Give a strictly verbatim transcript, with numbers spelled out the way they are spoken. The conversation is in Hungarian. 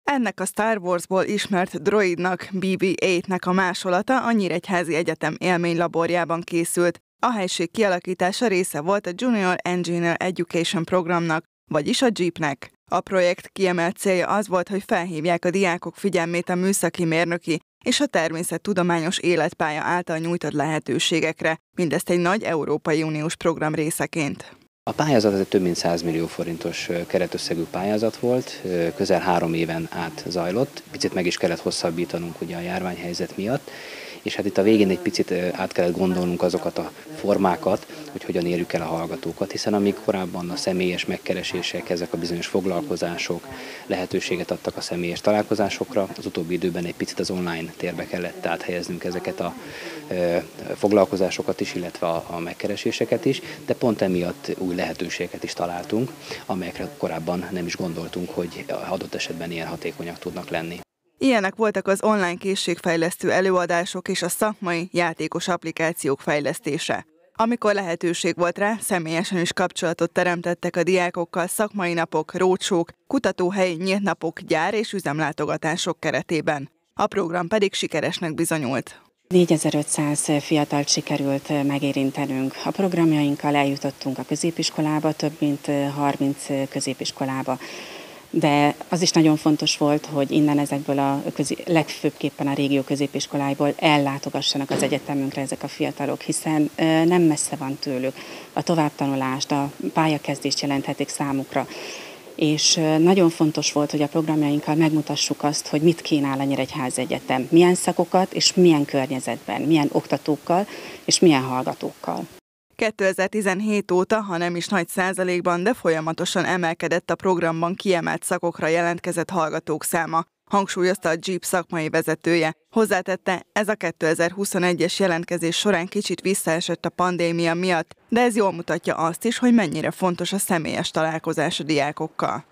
Ennek a Star Warsból ismert droidnak, bé bé nyolcnak a másolata a Nyíregyházi Egyetem élménylaborjában készült. A helység kialakítása része volt a Junior Engineer Education programnak, vagyis a JEEP-nek. A projekt kiemelt célja az volt, hogy felhívják a diákok figyelmét a műszaki, mérnöki és a természettudományos életpálya által nyújtott lehetőségekre, mindezt egy nagy Európai Uniós program részeként. A pályázat egy több mint száz millió forintos keretösszegű pályázat volt, közel három éven át zajlott, picit meg is kellett hosszabbítanunk ugye a járványhelyzet miatt, és hát itt a végén egy picit át kellett gondolnunk azokat a formákat, hogy hogyan érjük el a hallgatókat, hiszen amíg korábban a személyes megkeresések, ezek a bizonyos foglalkozások lehetőséget adtak a személyes találkozásokra, az utóbbi időben egy picit az online térbe kellett áthelyeznünk ezeket a foglalkozásokat is, illetve a megkereséseket is, de pont emiatt új lehetőségeket is találtunk, amelyekre korábban nem is gondoltunk, hogy adott esetben ilyen hatékonyak tudnak lenni. Ilyenek voltak az online készségfejlesztő előadások és a szakmai, játékos applikációk fejlesztése. Amikor lehetőség volt rá, személyesen is kapcsolatot teremtettek a diákokkal szakmai napok, roadshow-k, kutatóhelyi nyílt napok, gyár és üzemlátogatások keretében. A program pedig sikeresnek bizonyult. négyezer-ötszáz fiatalt sikerült megérintenünk. A programjainkkal eljutottunk a középiskolába, több mint harminc középiskolába. De az is nagyon fontos volt, hogy innen ezekből a közé, legfőbbképpen a régió középiskoláiból ellátogassanak az egyetemünkre ezek a fiatalok, hiszen nem messze van tőlük. A továbbtanulást, a pályakezdést jelenthetik számukra. És nagyon fontos volt, hogy a programjainkkal megmutassuk azt, hogy mit kínál a Nyíregyházi Egyetem, milyen szakokat és milyen környezetben, milyen oktatókkal és milyen hallgatókkal. kétezer-tizenhét óta, ha nem is nagy százalékban, de folyamatosan emelkedett a programban kiemelt szakokra jelentkezett hallgatók száma, hangsúlyozta a JEEP szakmai vezetője. Hozzátette, ez a kétezer-huszonegyes jelentkezés során kicsit visszaesett a pandémia miatt, de ez jól mutatja azt is, hogy mennyire fontos a személyes találkozás a diákokkal.